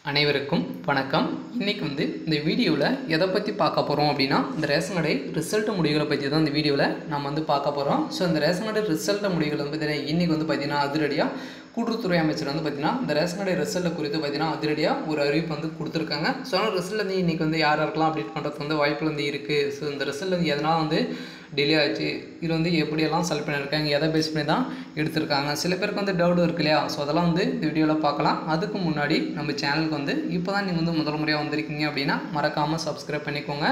அனைவருக்கும் வணக்கம். இன்னைக்கு இந்த வீடியோவில் எதை பற்றி பார்க்க போகிறோம் அப்படின்னா, இந்த ரேஷன் கடை ரிசல்ட் முடிவுகளை பற்றி தான் இந்த வீடியோவில் நம்ம பார்க்க போகிறோம். ஸோ இந்த ரேஷன் கடை ரிசல்ட் முடிவுகள் பார்த்தீங்கன்னா இன்றைக்கி பார்த்தீங்கன்னா அதிரடியாக கூட்டுறவுத்துறை அமைச்சர் பார்த்தீங்கன்னா இந்த ரேஷன் கடை ரிசல்ட்டை குறித்து பார்த்தீங்கன்னா அதிரடியாக ஒரு அறிவிப்பு கொடுத்துருக்காங்க. ஸோ அந்த ரிசல்ட் இன்றைக்கி யார் யாருக்கெல்லாம் அப்டேட் பண்ணுறதுக்கு வாய்ப்புகள் இருக்குது. ஸோ இந்த ரிசல்ட் எதனால் டிலே ஆச்சு, இது எப்படியெல்லாம் செலக்ட் பண்ணியிருக்காங்க, எதை பேஸ் பண்ணி தான் எடுத்திருக்காங்க, சில பேருக்கு டவுட் இருக்கு இல்லையா. ஸோ அதெல்லாம் இந்த வீடியோவில் பார்க்கலாம். அதுக்கு முன்னாடி நம்ம சேனலுக்கு இப்போ தான் நீங்கள் முதல் முறையாக வந்திருக்கீங்க அப்படின்னா மறக்காமல் சப்ஸ்கிரைப் பண்ணிக்கோங்க.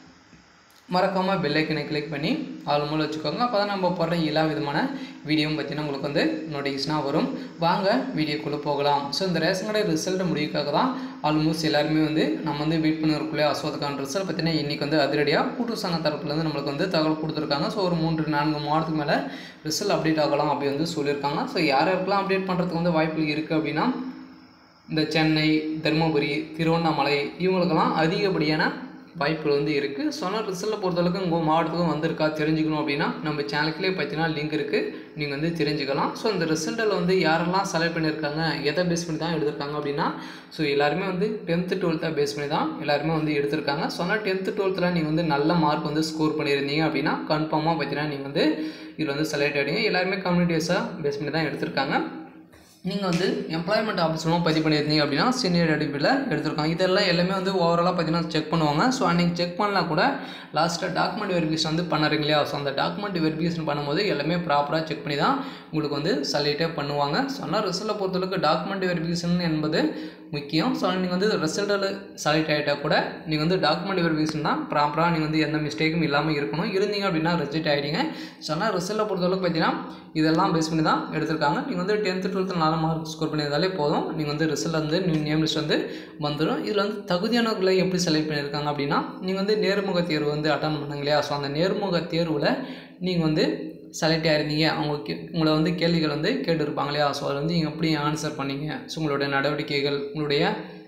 மறக்காமல் பெல் ஐக்கனை கிளிக் பண்ணி ஆல் மூலம் வச்சுக்கோங்க. அப்போ தான் நம்ம போடுற எல்லா விதமான வீடியோவும் பார்த்தீங்கன்னா உங்களுக்கு நோட்டிஃபிகேஷனாக வரும். வாங்க வீடியோக்குள்ளே போகலாம். ஸோ இந்த ரேஷன் கடை ரிசல்ட் முடிவுக்காக தான் ஆல்மோஸ்ட் எல்லாருமே நம்ம வெயிட் பண்ணிருக்குள்ளே. ஸோ அதுக்கான ரிசல்ட் பார்த்தீங்கன்னா இன்றைக்கி அதிரடியாக கூட்டுறவு சங்க தரப்புலேருந்து நம்மளுக்கு தகவல் கொடுத்துருக்காங்க. ஸோ ஒரு 3-4 மாதத்துக்கு மேலே ரிசல்ட் அப்டேட் ஆகலாம் அப்படி சொல்லியிருக்காங்க. ஸோ யாருக்கெல்லாம் அப்டேட் பண்ணுறதுக்கு வாய்ப்பு இருக்குது அப்படின்னா, இந்த சென்னை, தருமபுரி, திருவண்ணாமலை இவங்களுக்கெல்லாம் அதிகப்படியான வாய்ப்புகள் இருக்குது. சொன்ன ரிசல்ட்டை பொறுத்தளவுக்கு உங்கள் மாவட்டத்துக்கும் வந்திருக்கா தெரிஞ்சுக்கணும் அப்படின்னா நம்ம சேனலுக்குள்ளே பார்த்தீங்கன்னா லிங்க் இருக்குது, நீங்கள் தெரிஞ்சுக்கலாம். ஸோ இந்த ரிசல்ட்டில் யாரெல்லாம் செலக்ட் பண்ணியிருக்காங்க, எதை பேஸ் பண்ணி தான் எடுத்திருக்காங்க அப்படின்னா, ஸோ எல்லாருமே 10th 12th பேஸ் பண்ணி தான் எல்லாருமே எடுத்திருக்காங்க. சொன்னால் 10th 12th நீங்கள் நல்ல மார்க் ஸ்கோர் பண்ணியிருந்தீங்க அப்படின்னா கன்ஃபார்மாக பார்த்தீங்கன்னா நீங்கள் இதில் செலக்ட் ஆகிடுங்க. எல்லாருமே கம்யூனிட்டிஸாக பேஸ் பண்ணி தான் எடுத்திருக்காங்க. நீங்கள் எம்ப்ளாய்மெண்ட் ஆஃபீஸ்லாம் பதிவு பண்ணியிருந்தீங்க அப்படின்னா சீனியர் அடிப்பில் எடுத்திருக்காங்க. இதெல்லாம் எல்லாமே ஓவராலாக பார்த்தீங்கன்னா செக் பண்ணுவாங்க. ஸோ அன்றைக்கி செக் பண்ணலாம் கூட லாஸ்ட்டாக டாக்குமெண்ட் வெரிஃபிகேஷன் பண்ணுறீங்க இல்லையா. ஸோ அந்த டாக்குமெண்ட் வெரிஃபிகேஷன் பண்ணும்போது எல்லாமே ப்ராப்பராக செக் பண்ணி தான் உங்களுக்கு செலக்டே பண்ணுவாங்க. ஸோ ஆனால் ரிசல்ட்டை பொறுத்தளவுக்கு டாக்குமெண்ட் வெரிஃபிகேஷன் என்பது முக்கியம். ஸோ நீங்கள் ரிசல்ட்டில் செலக்ட் ஆகிட்டால் கூட நீங்கள் டாக்குமெண்ட் வெரிஃபிகேஷன் தான் ப்ராப்பராக நீங்கள் எந்த மிஸ்டேக்கும் இல்லாமல் இருக்கணும். இருந்தீங்க அப்படின்னா ரிஜெக்ட் ஆகிடுங்க. ஸோ ஆனால் ரிசல்ட்டை பொறுத்தளவுக்கு பார்த்தீங்கன்னா இதெல்லாம் பேஸ் பண்ணி தான் எடுத்திருக்காங்க. நீங்கள் 10th 12th நல்ல மார்க் ஸ்கோர் பண்ணியிருந்தாலே போதும், நீங்கள் ரிசல்ட் நேம் லிஸ்ட் வந்துடும். இதில் தகுதியானவர்களை எப்படி செலக்ட் பண்ணியிருக்காங்க அப்படின்னா, நீங்கள் நேர்முக தேர்வு அட்டன் பண்ணுங்க இல்லையா. ஸோ அந்த நேர்முக தேர்வில் நீங்கள் செலக்ட் ஆகிருந்தீங்க, உங்களை கேள்விகள் கேட்டுருப்பாங்க இல்லையா. ஸோ அதை நீங்கள் எப்படி ஆன்சர் பண்ணீங்க, ஸோ உங்களுடைய நடவடிக்கைகள், உங்களுடைய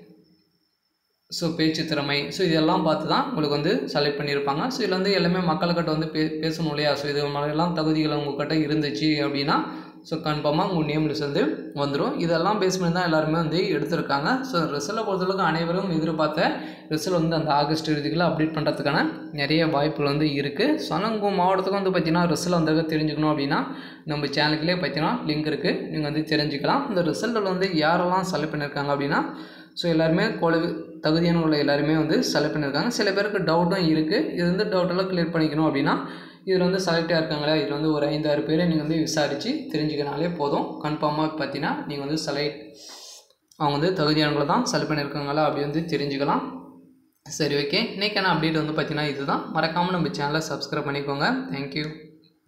பேச்சு திறமை, ஸோ இதெல்லாம் பார்த்து தான் உங்களுக்கு செலக்ட் பண்ணியிருப்பாங்க. ஸோ இதில் எல்லாமே மக்கள்கிட்ட பேசணும் இல்லையா. ஸோ இது மாதிரிலாம் தகுதிகள் உங்கள்கிட்ட இருந்துச்சு அப்படின்னா ஸோ கன்ஃபார்மாக உங்கள் நேம் லிஸ்ட் வந்துடும். இதெல்லாம் பேஸ் பண்ணி தான் எல்லாருமே எடுத்திருக்காங்க. ஸோ ரிசல்ட்டை பொறுத்தளவுக்கு அனைவரும் எதிர்பார்த்த ரிசல்ட் அந்த ஆகஸ்ட் இறுதிக்குள்ள அப்டேட் பண்ணுறதுக்கான நிறைய வாய்ப்புகள் இருக்குது. ஸோ ஆனால் உங்கள் மாவட்டத்துக்கு பார்த்தீங்கன்னா ரிசல்ட் தெரிஞ்சுக்கணும் அப்படின்னா நம்ம சேனலுக்குள்ளே பார்த்தீங்கன்னா லிங்க் இருக்குது, நீங்கள் தெரிஞ்சுக்கலாம். இந்த ரிசல்ட்டில் யாரெல்லாம் செலக்ட் பண்ணியிருக்காங்க அப்படின்னா, ஸோ எல்லாருமே தகுதியானவங்களை எல்லாருமே செலக்ட் பண்ணியிருக்காங்க. சில பேருக்கு டவுட்டும் இருக்குது. இது டவுட்டெல்லாம் கிளியர் பண்ணிக்கணும் அப்படின்னா இதில் செலக்டாக இருக்காங்களா, இதில் ஒரு 5-6 பேரை நீங்கள் விசாரித்து தெரிஞ்சுக்கினாலே போதும். கன்ஃபார்மாக பார்த்தீங்கன்னா நீங்கள் செலக்ட் அவங்க தகுதியானவங்களை தான் செலக்ட் பண்ணியிருக்காங்களா அப்படி தெரிஞ்சுக்கலாம். சரி, ஓகே. இன்றைக்கான அப்டேட் பார்த்தீங்கன்னா இதுதான். மறக்காமல் நம்ம சேனலை சப்ஸ்கிரைப் பண்ணிக்கோங்க. தேங்க்யூ.